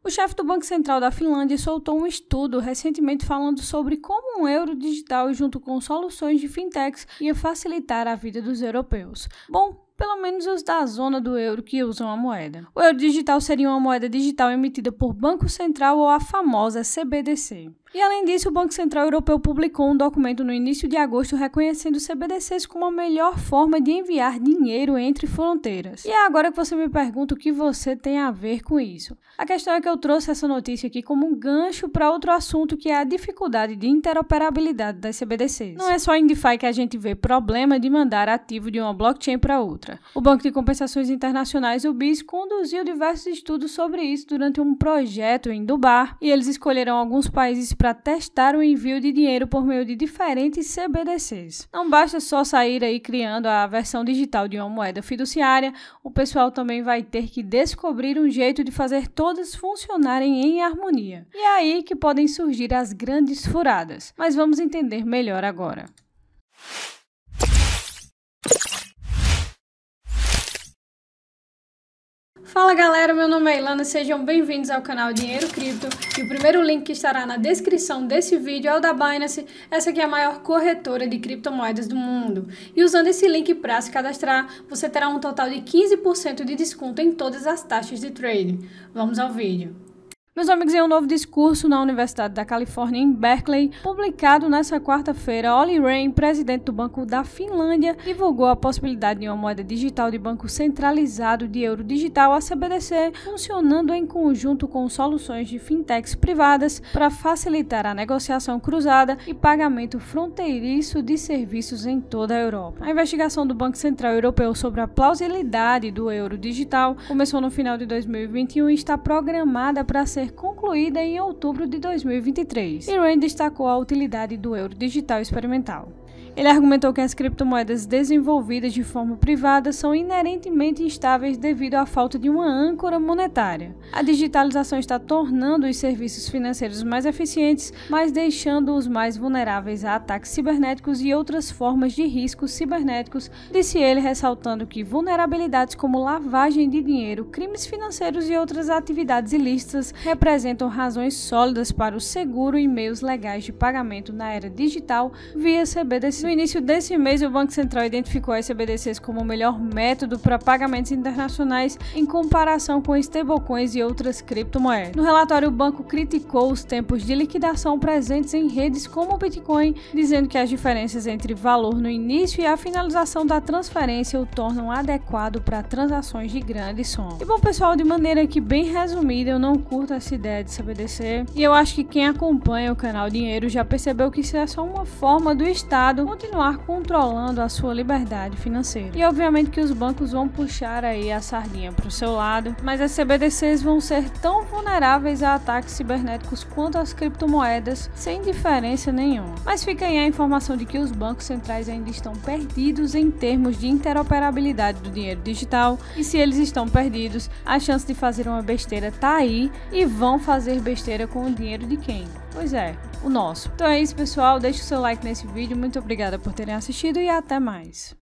O chefe do Banco Central da Finlândia soltou um estudo recentemente falando sobre como um euro digital junto com soluções de fintechs ia facilitar a vida dos europeus. Bom, pelo menos os da zona do euro que usam a moeda. O euro digital seria uma moeda digital emitida por Banco Central ou a famosa CBDC. E além disso, o Banco Central Europeu publicou um documento no início de agosto reconhecendo CBDCs como a melhor forma de enviar dinheiro entre fronteiras. E é agora que você me pergunta o que você tem a ver com isso. A questão é que eu trouxe essa notícia aqui como um gancho para outro assunto, que é a dificuldade de interoperabilidade das CBDCs. Não é só em DeFi que a gente vê problema de mandar ativo de uma blockchain para outra. O Banco de Compensações Internacionais, o BIS, conduziu diversos estudos sobre isso durante um projeto em Dubai, e eles escolheram alguns países para testar o envio de dinheiro por meio de diferentes CBDCs. Não basta só sair aí criando a versão digital de uma moeda fiduciária, o pessoal também vai ter que descobrir um jeito de fazer todas funcionarem em harmonia. E é aí que podem surgir as grandes furadas. Mas vamos entender melhor agora. Fala galera, meu nome é Ilana, sejam bem-vindos ao canal Dinheiro Cripto, e o primeiro link que estará na descrição desse vídeo é o da Binance. Essa aqui é a maior corretora de criptomoedas do mundo, e usando esse link para se cadastrar, você terá um total de 15% de desconto em todas as taxas de trading. Vamos ao vídeo. Meus amigos, em um novo discurso na Universidade da Califórnia, em Berkeley, publicado nesta quarta-feira, Olli Rehn, presidente do Banco da Finlândia, divulgou a possibilidade de uma moeda digital de banco centralizado de euro digital, a CBDC, funcionando em conjunto com soluções de fintechs privadas para facilitar a negociação cruzada e pagamento fronteiriço de serviços em toda a Europa. A investigação do Banco Central Europeu sobre a plausibilidade do euro digital começou no final de 2021 e está programada para ser concluída em outubro de 2023. E Rehn destacou a utilidade do euro digital experimental. Ele argumentou que as criptomoedas desenvolvidas de forma privada são inerentemente instáveis devido à falta de uma âncora monetária. A digitalização está tornando os serviços financeiros mais eficientes, mas deixando-os mais vulneráveis a ataques cibernéticos e outras formas de riscos cibernéticos, disse ele, ressaltando que vulnerabilidades como lavagem de dinheiro, crimes financeiros e outras atividades ilícitas representam razões sólidas para o seguro e meios legais de pagamento na era digital via CBDC. No início desse mês, o Banco Central identificou as CBDCs como o melhor método para pagamentos internacionais em comparação com stablecoins e outras criptomoedas. No relatório, o banco criticou os tempos de liquidação presentes em redes como o Bitcoin, dizendo que as diferenças entre valor no início e a finalização da transferência o tornam adequado para transações de grande soma. E bom, pessoal, de maneira que bem resumida, eu não curto essa ideia de CBDC, e eu acho que quem acompanha o canal Dinheiro já percebeu que isso é só uma forma do Estado continuar controlando a sua liberdade financeira. E obviamente que os bancos vão puxar aí a sardinha para o seu lado, mas as CBDCs vão ser tão vulneráveis a ataques cibernéticos quanto as criptomoedas, sem diferença nenhuma. Mas fica aí a informação de que os bancos centrais ainda estão perdidos em termos de interoperabilidade do dinheiro digital, e se eles estão perdidos, a chance de fazer uma besteira tá aí, e vão fazer besteira com o dinheiro de quem? Pois é, o nosso. Então é isso, pessoal, deixe o seu like nesse vídeo, muito obrigada por terem assistido e até mais.